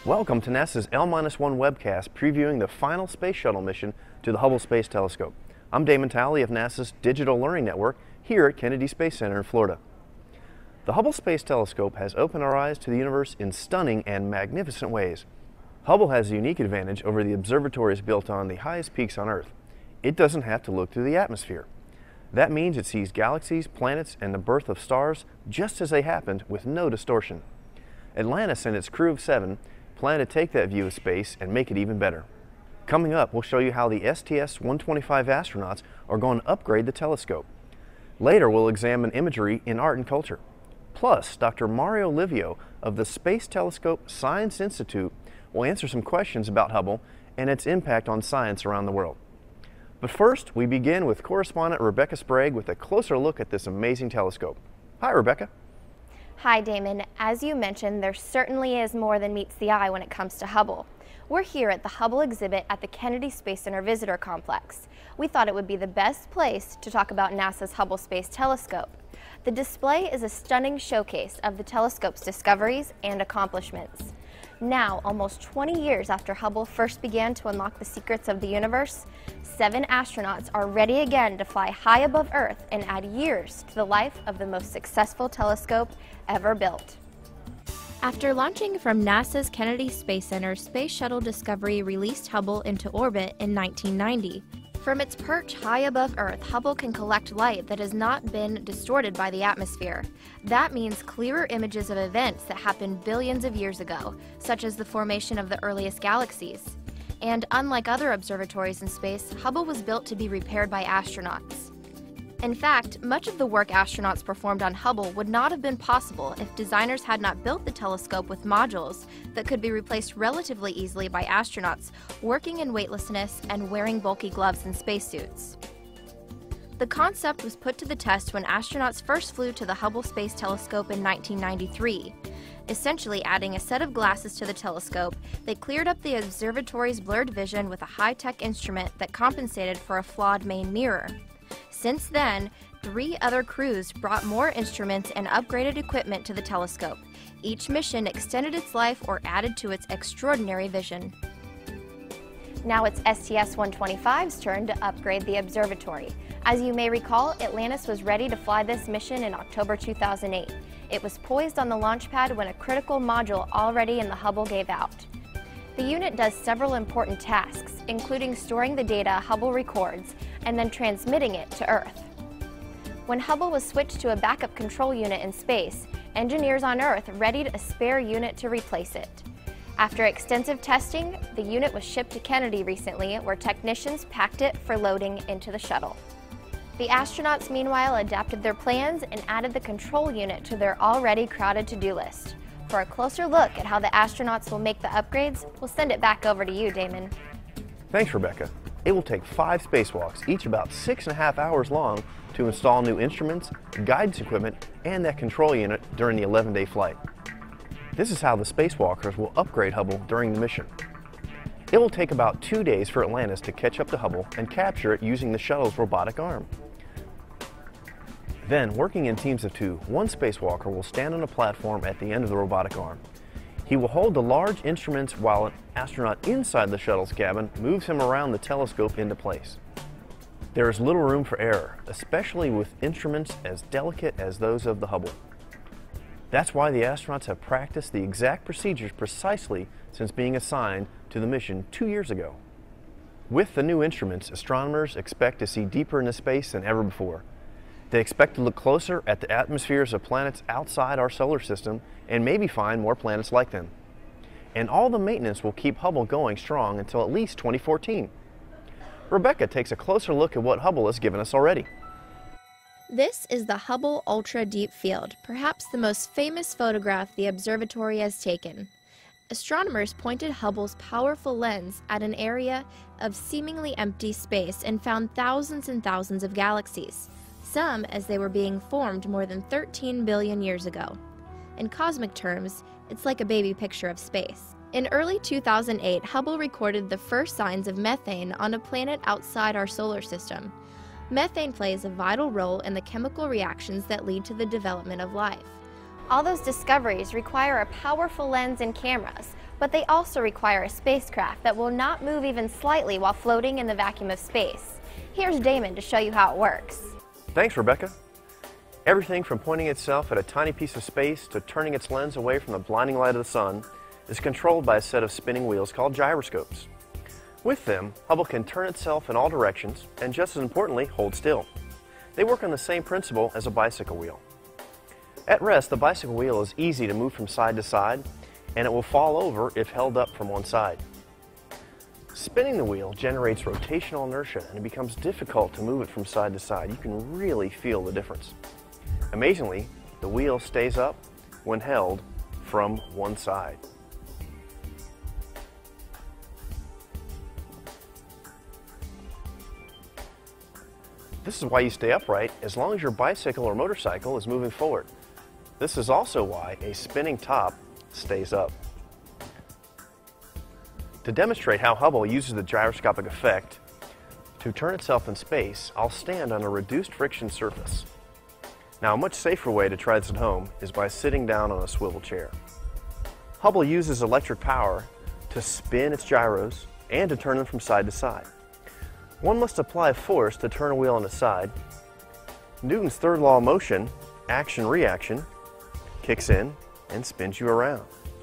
Welcome to NASA's L-1 webcast previewing the final space shuttle mission to the Hubble Space Telescope. I'm Damon Talley of NASA's Digital Learning Network here at Kennedy Space Center in Florida. The Hubble Space Telescope has opened our eyes to the universe in stunning and magnificent ways. Hubble has a unique advantage over the observatories built on the highest peaks on Earth. It doesn't have to look through the atmosphere. That means it sees galaxies, planets, and the birth of stars just as they happened with no distortion. Atlantis and its crew of 7 plan to take that view of space and make it even better. Coming up, we'll show you how the STS-125 astronauts are going to upgrade the telescope. Later, we'll examine imagery in art and culture. Plus, Dr. Mario Livio of the Space Telescope Science Institute will answer some questions about Hubble and its impact on science around the world. But first, we begin with correspondent Rebecca Sprague with a closer look at this amazing telescope. Hi, Rebecca. Hi, Damon. As you mentioned, there certainly is more than meets the eye when it comes to Hubble. We're here at the Hubble exhibit at the Kennedy Space Center Visitor Complex. We thought it would be the best place to talk about NASA's Hubble Space Telescope. The display is a stunning showcase of the telescope's discoveries and accomplishments. Now, almost 20 years after Hubble first began to unlock the secrets of the universe, 7 astronauts are ready again to fly high above Earth and add years to the life of the most successful telescope ever built. After launching from NASA's Kennedy Space Center, Space Shuttle Discovery released Hubble into orbit in 1990. From its perch high above Earth, Hubble can collect light that has not been distorted by the atmosphere. That means clearer images of events that happened billions of years ago, such as the formation of the earliest galaxies. And unlike other observatories in space, Hubble was built to be repaired by astronauts. In fact, much of the work astronauts performed on Hubble would not have been possible if designers had not built the telescope with modules that could be replaced relatively easily by astronauts working in weightlessness and wearing bulky gloves and spacesuits. The concept was put to the test when astronauts first flew to the Hubble Space Telescope in 1993. Essentially adding a set of glasses to the telescope, they cleared up the observatory's blurred vision with a high-tech instrument that compensated for a flawed main mirror. Since then, 3 other crews brought more instruments and upgraded equipment to the telescope. Each mission extended its life or added to its extraordinary vision. Now it's STS-125's turn to upgrade the observatory. As you may recall, Atlantis was ready to fly this mission in October 2008. It was poised on the launch pad when a critical module already in the Hubble gave out. The unit does several important tasks, including storing the data Hubble records and then transmitting it to Earth. When Hubble was switched to a backup control unit in space, engineers on Earth readied a spare unit to replace it. After extensive testing, the unit was shipped to Kennedy recently, where technicians packed it for loading into the shuttle. The astronauts meanwhile adapted their plans and added the control unit to their already crowded to-do list. For a closer look at how the astronauts will make the upgrades, we'll send it back over to you, Damon. Thanks, Rebecca. It will take 5 spacewalks, each about 6.5 hours long, to install new instruments, guidance equipment, and that control unit during the 11-day flight. This is how the spacewalkers will upgrade Hubble during the mission. It will take about 2 days for Atlantis to catch up to Hubble and capture it using the shuttle's robotic arm. Then, working in teams of 2, one spacewalker will stand on a platform at the end of the robotic arm. He will hold the large instruments while an astronaut inside the shuttle's cabin moves him around the telescope into place. There is little room for error, especially with instruments as delicate as those of the Hubble. That's why the astronauts have practiced the exact procedures precisely since being assigned to the mission 2 years ago. With the new instruments, astronomers expect to see deeper into space than ever before. They expect to look closer at the atmospheres of planets outside our solar system and maybe find more planets like them. And all the maintenance will keep Hubble going strong until at least 2014. Rebecca takes a closer look at what Hubble has given us already. This is the Hubble Ultra Deep Field, perhaps the most famous photograph the observatory has taken. Astronomers pointed Hubble's powerful lens at an area of seemingly empty space and found thousands and thousands of galaxies, some as they were being formed more than 13 billion years ago. In cosmic terms, it's like a baby picture of space. In early 2008, Hubble recorded the first signs of methane on a planet outside our solar system. Methane plays a vital role in the chemical reactions that lead to the development of life. All those discoveries require a powerful lens and cameras, but they also require a spacecraft that will not move even slightly while floating in the vacuum of space. Here's Damon to show you how it works. Thanks, Rebecca. Everything from pointing itself at a tiny piece of space to turning its lens away from the blinding light of the sun is controlled by a set of spinning wheels called gyroscopes. With them, Hubble can turn itself in all directions and, just as importantly, hold still. They work on the same principle as a bicycle wheel. At rest, the bicycle wheel is easy to move from side to side, and it will fall over if held up from one side. Spinning the wheel generates rotational inertia, and it becomes difficult to move it from side to side. You can really feel the difference. Amazingly, the wheel stays up when held from one side. This is why you stay upright as long as your bicycle or motorcycle is moving forward. This is also why a spinning top stays up. To demonstrate how Hubble uses the gyroscopic effect to turn itself in space, I'll stand on a reduced friction surface. Now, a much safer way to try this at home is by sitting down on a swivel chair. Hubble uses electric power to spin its gyros and to turn them from side to side. One must apply force to turn a wheel on its side. Newton's third law of motion, action-reaction, kicks in and spins you around.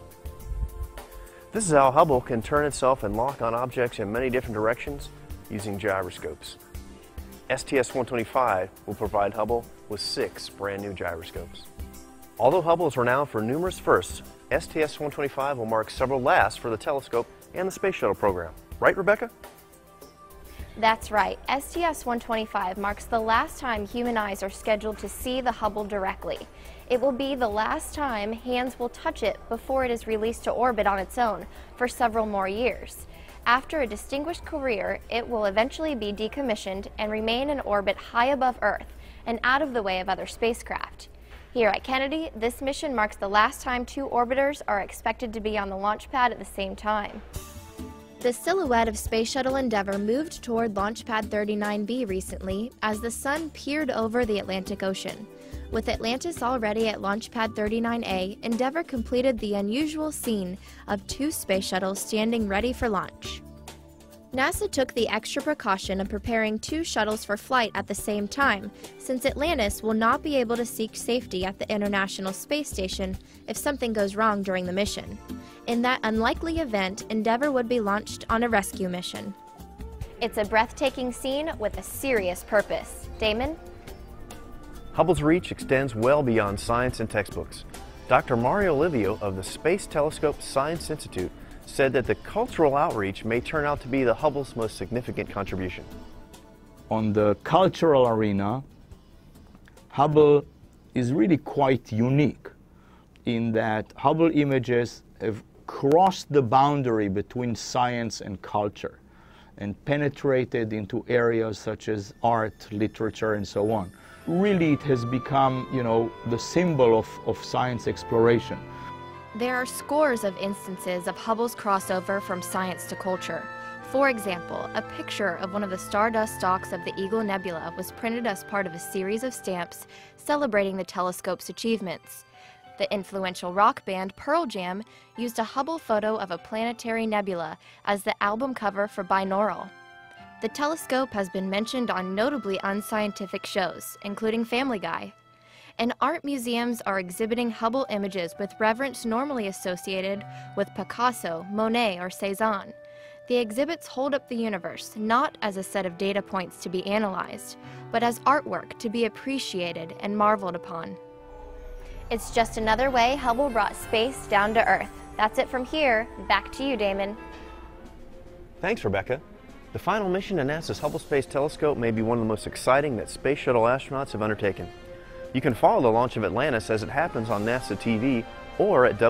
This is how Hubble can turn itself and lock on objects in many different directions using gyroscopes. STS-125 will provide Hubble with 6 brand new gyroscopes. Although Hubble is renowned for numerous firsts, STS-125 will mark several lasts for the telescope and the Space Shuttle program. Right, Rebecca? That's right. STS-125 marks the last time human eyes are scheduled to see the Hubble directly. It will be the last time hands will touch it before it is released to orbit on its own for several more years. After a distinguished career, it will eventually be decommissioned and remain in orbit high above Earth and out of the way of other spacecraft. Here at Kennedy, this mission marks the last time 2 orbiters are expected to be on the launch pad at the same time. The silhouette of Space Shuttle Endeavour moved toward Launch Pad 39B recently as the sun peered over the Atlantic Ocean. With Atlantis already at Launch Pad 39A, Endeavour completed the unusual scene of 2 space shuttles standing ready for launch. NASA took the extra precaution of preparing 2 shuttles for flight at the same time, since Atlantis will not be able to seek safety at the International Space Station if something goes wrong during the mission. In that unlikely event, Endeavour would be launched on a rescue mission. It's a breathtaking scene with a serious purpose. Damon? Hubble's reach extends well beyond science and textbooks. Dr. Mario Livio of the Space Telescope Science Institute said that the cultural outreach may turn out to be the Hubble's most significant contribution. On the cultural arena, Hubble is really quite unique in that Hubble images have crossed the boundary between science and culture and penetrated into areas such as art, literature, and so on. Really, it has become, the symbol of science exploration. There are scores of instances of Hubble's crossover from science to culture. For example, a picture of one of the stardust stalks of the Eagle Nebula was printed as part of a series of stamps celebrating the telescope's achievements. The influential rock band Pearl Jam used a Hubble photo of a planetary nebula as the album cover for Binaural. The telescope has been mentioned on notably unscientific shows, including Family Guy. And art museums are exhibiting Hubble images with reverence normally associated with Picasso, Monet, or Cézanne. The exhibits hold up the universe not as a set of data points to be analyzed, but as artwork to be appreciated and marveled upon. It's just another way Hubble brought space down to Earth. That's it from here. Back to you, Damon. Thanks, Rebecca. The final mission to NASA's Hubble Space Telescope may be one of the most exciting that Space Shuttle astronauts have undertaken. You can follow the launch of Atlantis as it happens on NASA TV or at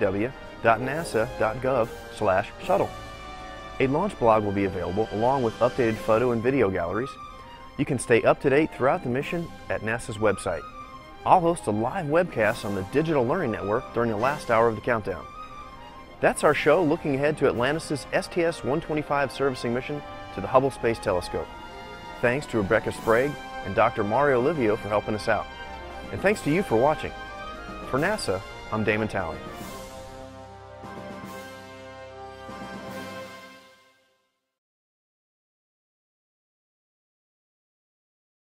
www.nasa.gov/shuttle. A launch blog will be available along with updated photo and video galleries. You can stay up to date throughout the mission at NASA's website. I'll host a live webcast on the Digital Learning Network during the last hour of the countdown. That's our show looking ahead to Atlantis' STS-125 servicing mission to the Hubble Space Telescope. Thanks to Rebecca Sprague and Dr. Mario Livio for helping us out. And thanks to you for watching. For NASA, I'm Damon Talley.